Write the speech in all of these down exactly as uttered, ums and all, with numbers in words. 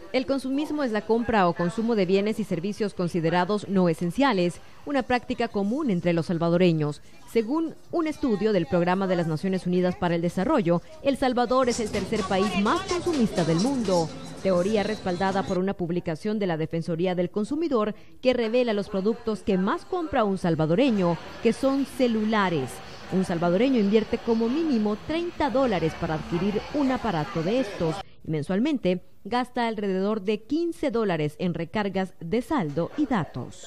El consumismo es la compra o consumo de bienes y servicios considerados no esenciales, una práctica común entre los salvadoreños. Según un estudio del Programa de las Naciones Unidas para el Desarrollo, El Salvador es el tercer país más consumista del mundo. Teoría respaldada por una publicación de la Defensoría del Consumidor que revela los productos que más compra un salvadoreño, que son celulares. Un salvadoreño invierte como mínimo treinta dólares para adquirir un aparato de estos y mensualmente gasta alrededor de quince dólares en recargas de saldo y datos.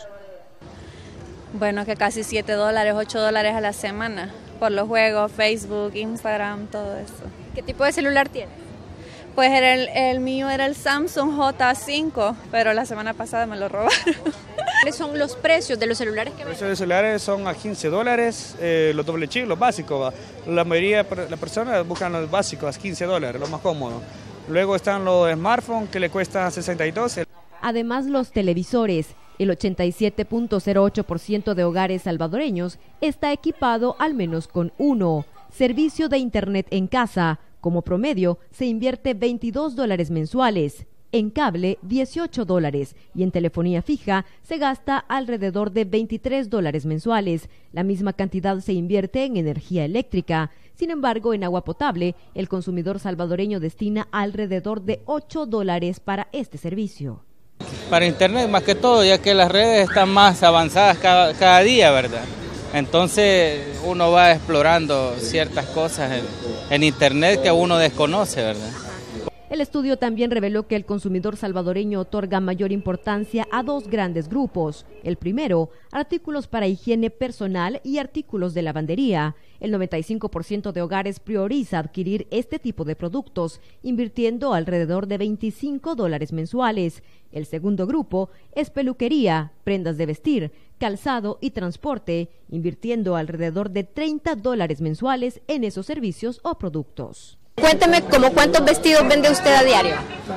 Bueno, que casi siete dólares, ocho dólares a la semana por los juegos, Facebook, Instagram, todo eso. ¿Qué tipo de celular tiene? Pues era el, el mío era el Samsung J cinco, pero la semana pasada me lo robaron. ¿Cuáles son los precios de los celulares que Los precios de celulares son a quince dólares, eh, los doble chip, los básicos. ¿va? La mayoría de las personas buscan los básicos, a quince dólares, lo más cómodo. Luego están los smartphones que le cuestan sesenta y dos. Además, los televisores. El ochenta y siete punto cero ocho por ciento de hogares salvadoreños está equipado al menos con uno. Servicio de internet en casa. Como promedio, se invierte veintidós dólares mensuales. En cable, dieciocho dólares. Y en telefonía fija, se gasta alrededor de veintitrés dólares mensuales. La misma cantidad se invierte en energía eléctrica. Sin embargo, en agua potable, el consumidor salvadoreño destina alrededor de ocho dólares para este servicio. Para internet más que todo, ya que las redes están más avanzadas cada, cada día, ¿verdad? Entonces uno va explorando ciertas cosas en, en internet que uno desconoce, ¿verdad? El estudio también reveló que el consumidor salvadoreño otorga mayor importancia a dos grandes grupos. El primero, artículos para higiene personal y artículos de lavandería. El noventa y cinco por ciento de hogares prioriza adquirir este tipo de productos, invirtiendo alrededor de veinticinco dólares mensuales. El segundo grupo es peluquería, prendas de vestir, calzado y transporte, invirtiendo alrededor de treinta dólares mensuales en esos servicios o productos. Cuénteme, ¿cómo cuántos vestidos vende usted a diario?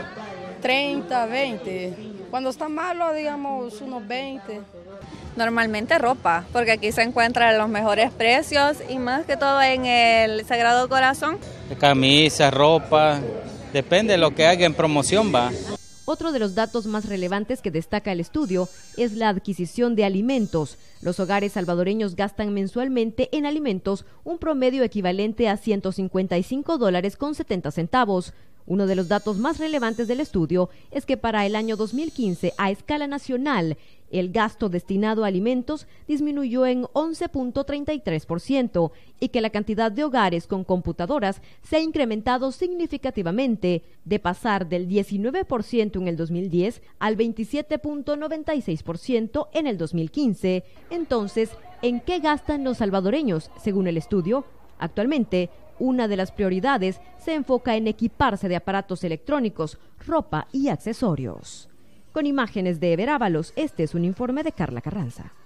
treinta, veinte. Cuando está malo, digamos, unos veinte. Normalmente ropa, porque aquí se encuentran los mejores precios y más que todo en el Sagrado Corazón. Camisa, ropa, depende de lo que haga en promoción, va. Otro de los datos más relevantes que destaca el estudio es la adquisición de alimentos. Los hogares salvadoreños gastan mensualmente en alimentos un promedio equivalente a ciento cincuenta y cinco dólares con setenta centavos. Uno de los datos más relevantes del estudio es que para el año dos mil quince, a escala nacional, el gasto destinado a alimentos disminuyó en once punto treinta y tres por ciento y que la cantidad de hogares con computadoras se ha incrementado significativamente, de pasar del diecinueve por ciento en el dos mil diez al veintisiete punto noventa y seis por ciento en el dos mil quince. Entonces, ¿en qué gastan los salvadoreños, según el estudio? Actualmente, una de las prioridades se enfoca en equiparse de aparatos electrónicos, ropa y accesorios. Con imágenes de Ever Ábalos, este es un informe de Carla Carranza.